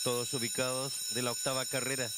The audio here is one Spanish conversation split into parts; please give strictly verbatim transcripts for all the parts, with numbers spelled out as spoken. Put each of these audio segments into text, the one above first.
Todos ubicados de la octava carrera.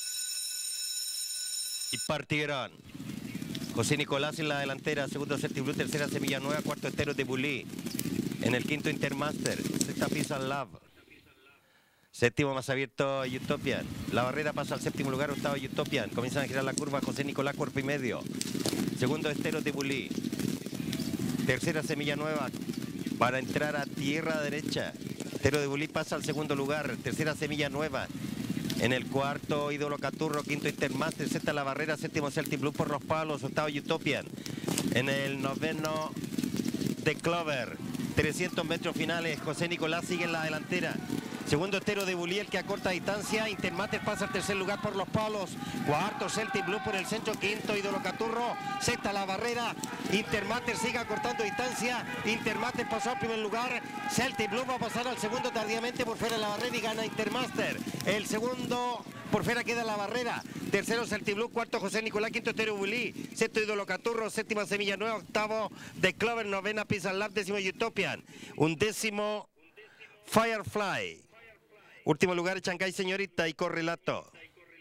Y partieron. José Nicolás en la delantera, segundo Celtic Blue, tercera Semilla Nueva, cuarto Esteros de Bulí. En el quinto Intermaster, sexta Peace and Love. Séptimo más abierto Utopian. La barrera pasa al séptimo lugar, octavo Utopian. Comienzan a girar la curva José Nicolás, cuerpo y medio. Segundo Esteros de Bulí. Tercera Semilla Nueva para entrar a tierra derecha. Esteros de Bulí pasa al segundo lugar. Tercera Semilla Nueva. En el cuarto Ídolo Caturro, quinto Intermaster, sexta La Barrera, séptimo Celtic Blue por los palos, octavo Utopian. En el noveno The Clover. trescientos metros finales, José Nicolás sigue en la delantera. Segundo Esteros de Bulí, el que acorta distancia. Intermaster pasa al tercer lugar por los palos. Cuarto Celtic Blue por el centro. Quinto Ídolo Caturro. Sexta La Barrera. Intermaster sigue acortando distancia. Intermaster pasó al primer lugar. Celtic Blue va a pasar al segundo tardíamente por fuera de La Barrera y gana Intermaster. El segundo por fuera queda La Barrera. Tercero Celtic Blue. Cuarto José Nicolás. Quinto Esteros de Bulí. Sexto Ídolo Caturro. Séptima Semilla Nueva. Octavo The Clover. Novena Peace and Love. Décimo Utopian. Undécimo Firefly. Último lugar, Chancay Señorita y Correlato.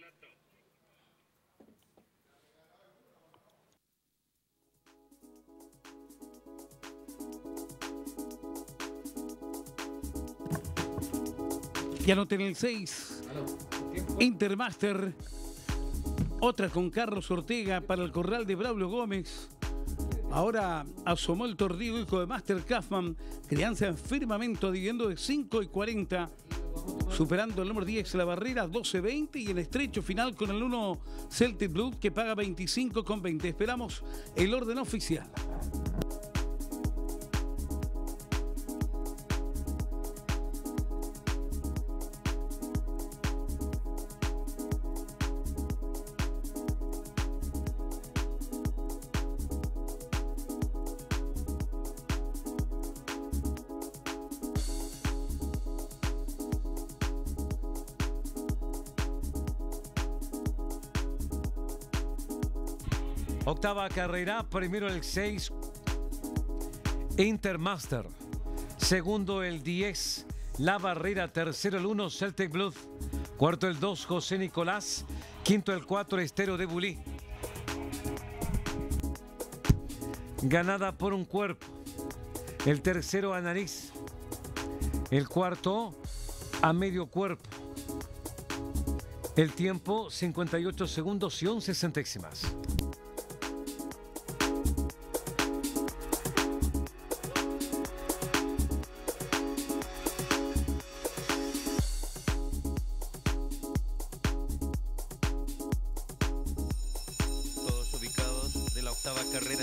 Y anoten el seis. Intermaster. Otra con Carlos Ortega para el corral de Braulio Gómez. Ahora asomó el tordido hijo de Master Kaufman. Crianza en firmamento, dividiendo de cinco y cuarenta. Superando el número diez, La Barrera, doce veinte. Y el estrecho final con el uno Celtic Blue, que paga veinticinco con veinte. Esperamos el orden oficial. Octava carrera, primero el seis, Intermaster. Segundo el diez, La Barrera. Tercero el uno, Celtic Blue. Cuarto el dos, José Nicolás. Quinto el cuatro, Esteros de Bulí. Ganada por un cuerpo. El tercero a nariz. El cuarto a medio cuerpo. El tiempo cincuenta y ocho segundos y once centésimas. Carrera.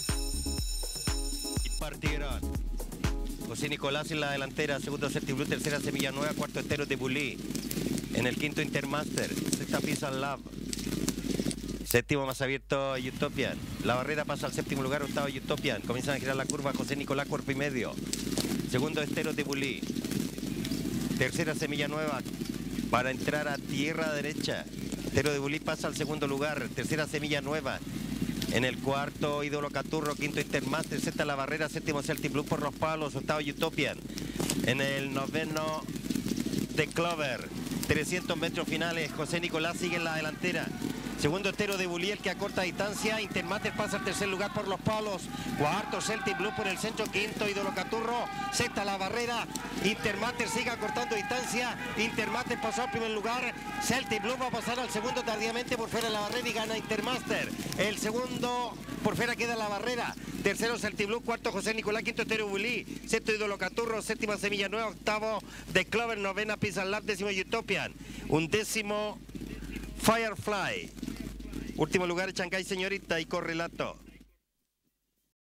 Y partieron. José Nicolás en la delantera, segundo Celtic Blue, tercera Semilla Nueva, cuarto Esteros de Bulí. En el quinto Intermaster, sexta Peace and Love. Séptimo más abierto Utopian. La Barrera pasa al séptimo lugar, octavo Utopian. Comienzan a girar la curva José Nicolás, cuerpo y medio. Segundo Esteros de Bulí. Tercera Semilla Nueva para entrar a tierra derecha. Esteros de Bulí pasa al segundo lugar, tercera Semilla Nueva. En el cuarto Ídolo Caturro, quinto Intermaster, sexta La Barrera, séptimo Celtic Blue por los palos, octavo Utopian. En el noveno The Clover. trescientos metros finales, José Nicolás sigue en la delantera. Segundo Esteros de Bulí, el que acorta distancia. Intermaster pasa al tercer lugar por los palos. Cuarto Celtic Blue por el centro. Quinto Ídolo Caturro. Sexta La Barrera. Intermaster sigue acortando distancia. Intermaster pasó al primer lugar. Celtic Blue va a pasar al segundo tardíamente por fuera de La Barrera y gana Intermaster. El segundo por fuera queda La Barrera. Tercero Celtic Blue. Cuarto José Nicolás. Quinto Esteros de Bulí. Sexto Ídolo Caturro. Séptima Semilla Nueva. Octavo The Clover. Novena Peace and Love. Décimo Utopian. Undécimo Firefly. Último lugar, Chancay Señorita y Correlato.